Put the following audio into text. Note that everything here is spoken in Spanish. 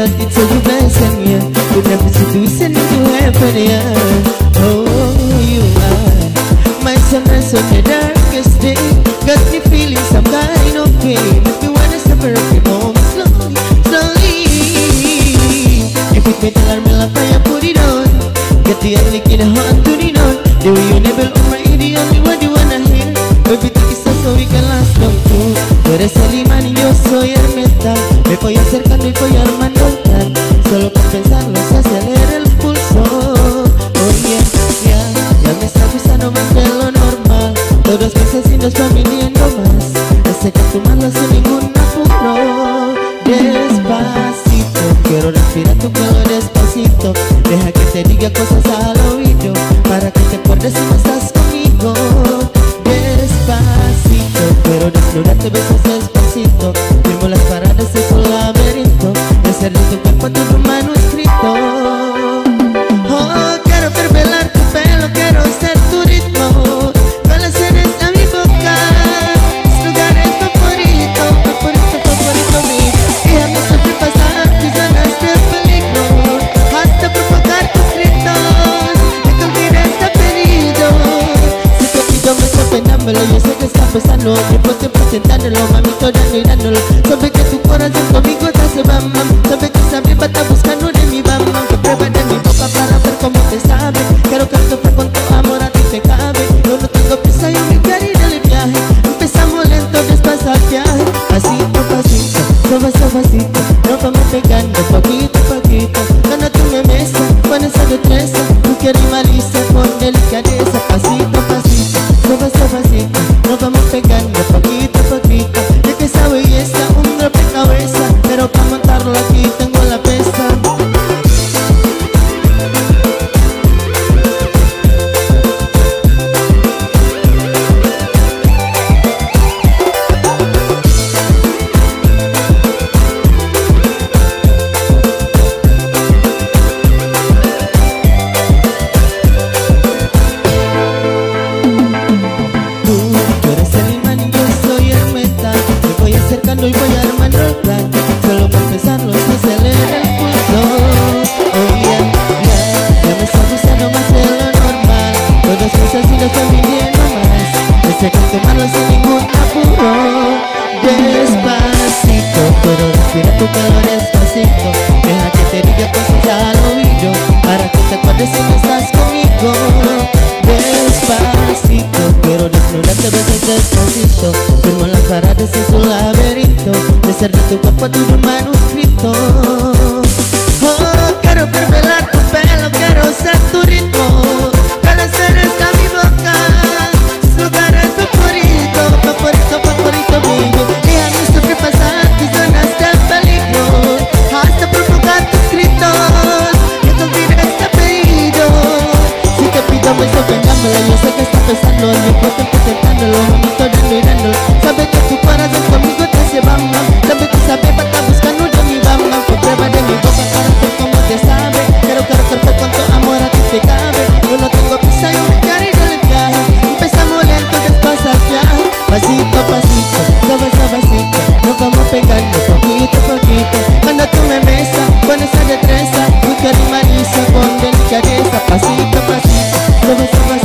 that it's so you blessing, yeah. With every situation you happen, yeah. Oh, you are my sunrise on the darkest day. Got me feeling some kind of pain. If you wanna suffer a few moments slowly, slowly. You put me till I'm real fire, put it on. Get the only kid hot to it on. The way you never on my ear, the only one you wanna hear. Everything is so we can last long too. Tú eres el imán y yo soy el metal. Me voy acercando y voy armando el plan. Solo con pensarlo se acelera el pulso. Oh yeah, yeah. Ya me está gustando más de lo normal. Todos mis asesinos van viniendo más. Hace que tu mano sin ningún apuro. Despacito, quiero respirar tu pelo despacito. Deja que te diga cosas al oído, para que te acuerdes si no estás conmigo. Despacito, quiero desnudarte besos despacito. Firmo las paradas de tu laberinto, de hacer de tu cuerpo tu manuscrito. Oh, quiero pervelar tu pelo, quiero ser tu ritmo. ¿Cuáles eres a mi boca? Mis lugares favoritos, favorito, favorito mío. Déjame sobrepasar tus zonas de peligro, hasta provocar tus gritos. Que tu vida está pedido. Si te pido me está penándolo, yo sé que está pesando. Llevo tiempo intentándolo, mamito, dando y dándolo. Sabe que tu corazón conmigo te hace bam bam. Sabe que esa riba está buscando de mi bam bam. Que prueba de mi boca para ver cómo te sabe. Quiero que esto fue con tu amor a ti te cabe. Yo no tengo prisa, yo me quiero ir al viaje. Empezamos lento, despacio al viaje. Pasito, pasito, suavecito. Nos vamos pegando poquito a poquito. Cuando tú me besas, con esa destreza, tú quieres malicia con delicadeza. Pasito, pasito, suavecito. Nos vamos pegando poquito a poquito. Ya que esa belleza, un rompecabezas, pero para montarlo aquí tengo la pesa. Y voy armando el plan. Solo por pensarlo se acelera el pulso. Oh yeah, yeah. Ya me está gustando más de lo normal. Todas cosas y no están viniendo más. Desde que tomarlo sin ningún apuro. Despacito, pero respira tu pelo despacito. Deja que te diga cosas al oído, para que te acuerdes si no estás conmigo. Despacito, quiero desnudarte besos despacito. Firmo las paradas en tu laberinto, de ser de tu cuerpo tu manuscrito. Oh, quiero pervelar tu pelo, quiero ser tu ritmo. Cada ser está mi boca, tus lugares favoritos, favorito, favorito mío. Déjame sobrepasar tus zonas de peligro, hasta provocar tus gritos. Que tu vida está pedido. Si te pido me estoy vengándolo, yo sé que está pensando. Llevo tiempo intentándolo, mamito, dando y dándolo. Sabe que tu corazón conmigo te hace bam bam. Sabe que esa beba está buscando de mi bam bam. Con prueba de mi boca para ver cómo te sabe. Quiero que fue con tu amor a ti te cabe. Yo no tengo prisa, yo me quiero ir al viaje. Empezamos lento, despacio al viaje. Pasito, pasito, suavecito. Nos vamos pegando poquito a poquito. Cuando tú me besas con esa destreza, tú quieres malicia con delicadeza. Pasito, pasito, suavecito.